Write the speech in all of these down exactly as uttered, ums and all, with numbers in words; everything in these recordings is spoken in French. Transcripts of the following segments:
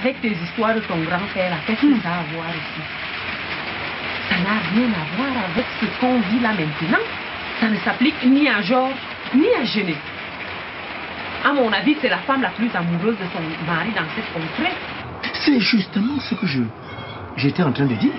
avec tes histoires de ton grand-père, là, qu'est-ce que ça a à voir ici? Ça n'a rien à voir avec ce qu'on vit là maintenant. Ça ne s'applique ni à Georges, ni à Genève. À mon avis, c'est la femme la plus amoureuse de son mari dans cette contrée. C'est justement ce que je j'étais en train de dire.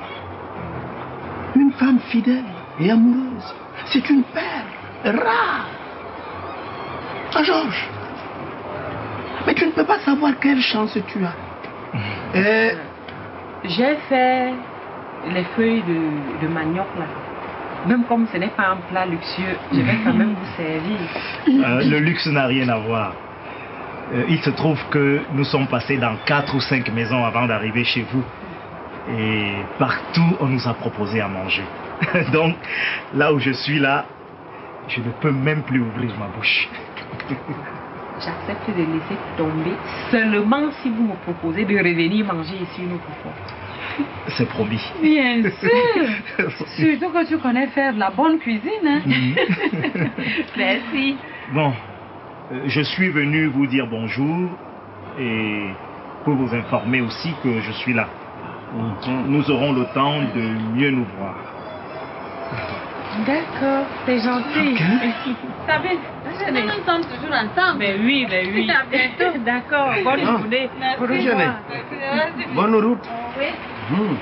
Une femme fidèle et amoureuse, c'est une perle rare. Ah, Georges, mais tu ne peux pas savoir quelle chance tu as. Euh, J'ai fait les feuilles de, de manioc là. Même comme ce n'est pas un plat luxueux, je vais quand même vous servir. Euh, le luxe n'a rien à voir. Euh, il se trouve que nous sommes passés dans quatre ou cinq maisons avant d'arriver chez vous. Et partout, on nous a proposé à manger. Donc, là où je suis là, je ne peux même plus ouvrir ma bouche. J'accepte de laisser tomber seulement si vous me proposez de revenir manger ici une autre fois. C'est promis. Bien sûr. Surtout que tu connais faire de la bonne cuisine. Hein? Mm. Merci. Bon, euh, je suis venu vous dire bonjour et pour vous informer aussi que je suis là. Mm. Nous aurons le temps de mieux nous voir. D'accord, c'est gentil. Okay. T'as vu? Nous sommes toujours ensemble. Mais oui, mais oui. À bientôt. D'accord, bonne Ah. journée. Bonne journée. Bonne route. Oui. Hmm.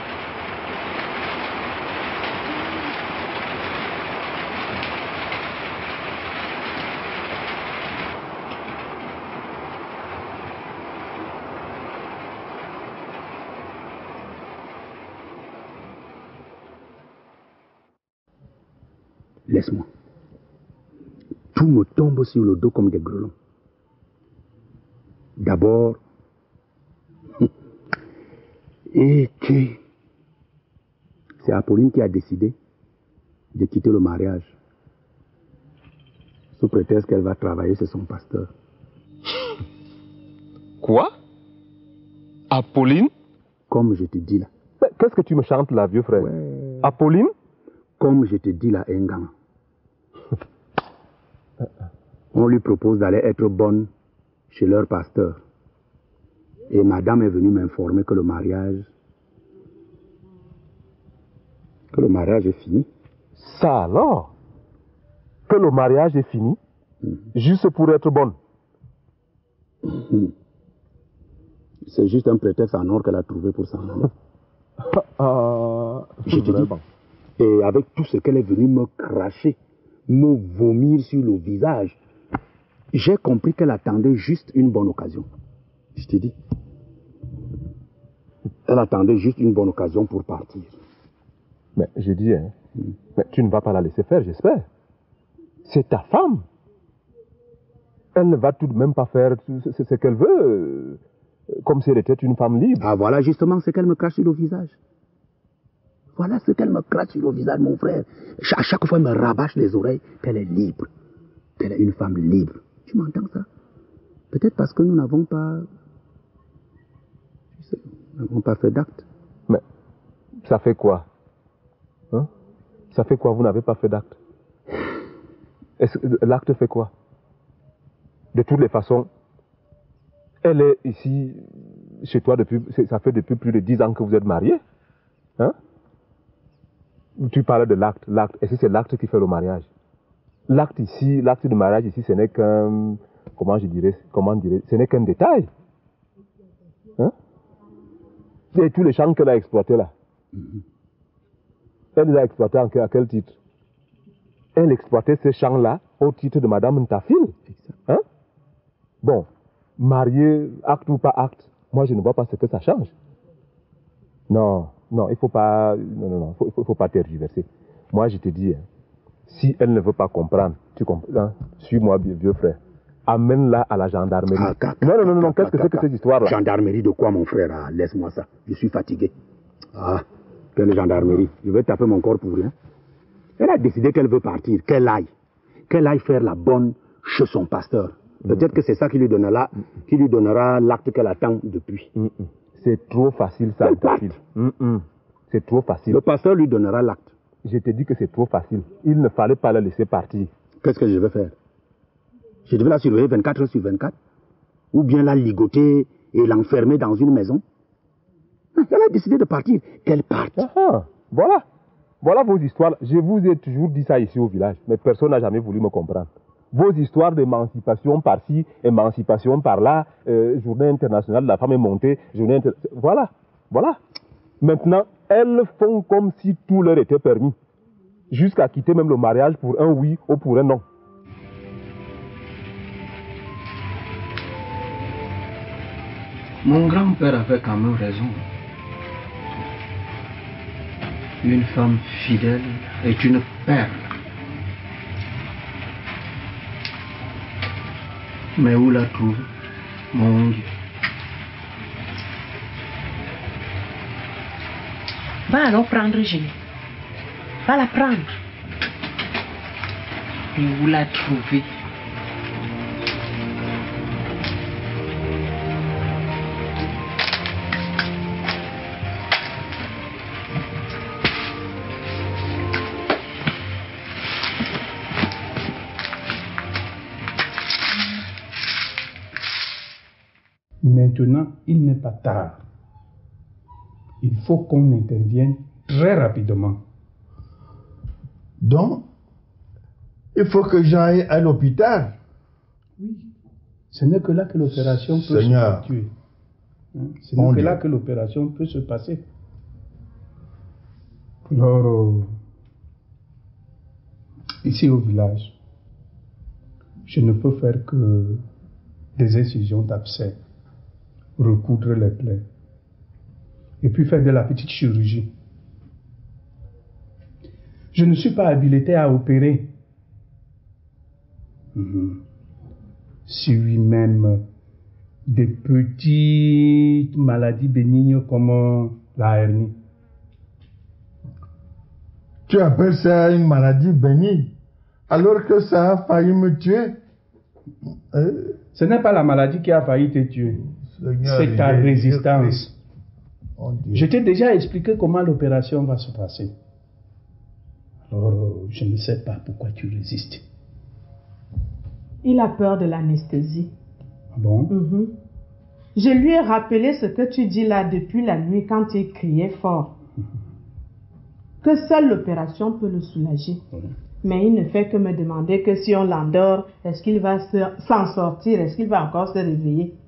Laisse-moi. Tout me tombe sur le dos comme des grelons. D'abord, et que c'est Apolline qui a décidé de quitter le mariage sous prétexte qu'elle va travailler chez son pasteur. Quoi? Apolline? Comme je te dis là. Qu'est-ce que tu me chantes là, vieux frère? Ouais. Apolline? Comme je te dis là, Engan. On lui propose d'aller être bonne chez leur pasteur. Et madame est venue m'informer que le mariage... que le mariage est fini. Ça alors? Que le mariage est fini? Mm. Juste pour être bonne? Mm. C'est juste un prétexte en or qu'elle a trouvé pour s'en aller. euh, Je te dis. Et avec tout ce qu'elle est venue me cracher, me vomir sur le visage, j'ai compris qu'elle attendait juste une bonne occasion. Je te dis. Elle attendait juste une bonne occasion pour partir. Mais je dis, hein, mm. mais tu ne vas pas la laisser faire, j'espère. C'est ta femme. Elle ne va tout de même pas faire ce qu'elle veut, comme si elle était une femme libre. Ah, voilà justement ce qu'elle me crache sur le visage. Voilà ce qu'elle me crache sur le visage, mon frère. À chaque fois, elle me rabâche les oreilles qu'elle est libre. Qu'elle est une femme libre. Tu m'entends ça? Peut-être parce que nous n'avons pas... Tu sais, nous n'avons pas fait d'acte. Mais ça fait quoi? Hein? Ça fait quoi? Vous n'avez pas fait d'acte? L'acte fait quoi? De toutes les façons, elle est ici, chez toi, depuis, ça fait depuis plus de dix ans que vous êtes mariés. Hein? Tu parles de l'acte, l'acte, et si c'est l'acte qui fait le mariage? L'acte ici, l'acte de mariage ici, ce n'est qu'un, comment je dirais, comment dirais, ce n'est qu'un détail. Hein? C'est tous les champs qu'elle a exploités là. Mm-hmm. Elle les a exploités à quel titre? Elle exploitait ces champs-là au titre de Madame Ntafil. Hein? Bon, marié, acte ou pas acte, moi je ne vois pas ce que ça change. Non, non, il ne faut pas, non, non, non, il faut, faut pas tergiverser. Moi je te dis, hein, si elle ne veut pas comprendre, tu comprends, hein, suis-moi, vieux frère, amène-la à la gendarmerie. Ah, car, non, non, non, non, qu'est-ce que c'est que cette histoire-là? Gendarmerie de quoi, mon frère? Ah, laisse-moi ça, je suis fatigué. Ah, quelle gendarmerie? Je vais taper mon corps pour rien. Elle a décidé qu'elle veut partir, qu'elle aille. Qu'elle aille faire la bonne chez son pasteur. Peut-être mmh. que c'est ça qui lui donnera, qui lui donnera l'acte qu'elle attend depuis. Mmh. C'est trop facile, ça. Mmh. C'est trop facile. Le pasteur lui donnera l'acte. Je te dis que c'est trop facile. Il ne fallait pas la laisser partir. Qu'est-ce que je vais faire? Je devais la surveiller vingt-quatre heures sur vingt-quatre? Ou bien la ligoter et l'enfermer dans une maison. Elle a décidé de partir, qu'elle parte. Ah, voilà. Voilà vos histoires. Je vous ai toujours dit ça ici au village, mais personne n'a jamais voulu me comprendre. Vos histoires d'émancipation par-ci, émancipation par-là, euh, journée internationale de la femme est montée, journée inter... Voilà, voilà. Maintenant, elles font comme si tout leur était permis. Jusqu'à quitter même le mariage pour un oui ou pour un non. Mon grand-père avait quand même raison. Une femme fidèle est une perle. Mais où la trouver, mon Dieu? Va alors prendre Génie. Va la prendre. Et où la trouver? Maintenant, il n'est pas tard. Il faut qu'on intervienne très rapidement. Donc, il faut que j'aille à l'hôpital. Oui. Ce n'est que là que l'opération peut Seigneur. se tuer. Hein? Ce n'est que là que l'opération peut se passer. Alors, euh, ici au village, je ne peux faire que des incisions d'abcès, recoudre les plaies, et puis faire de la petite chirurgie. Je ne suis pas habilité à opérer. Mmh. Suis même des petites maladies bénignes comme la hernie. Tu appelles ça une maladie bénigne, alors que ça a failli me tuer? Euh, Ce n'est pas la maladie qui a failli te tuer. C'est ta résistance. Oh, je t'ai déjà expliqué comment l'opération va se passer. Alors, je ne sais pas pourquoi tu résistes. Il a peur de l'anesthésie. Ah bon? Mm-hmm. Je lui ai rappelé ce que tu dis là depuis la nuit quand il criait fort. Mm-hmm. Que seule l'opération peut le soulager. Mm-hmm. Mais il ne fait que me demander que si on l'endort, est-ce qu'il va s'en sortir, est-ce qu'il va encore se réveiller?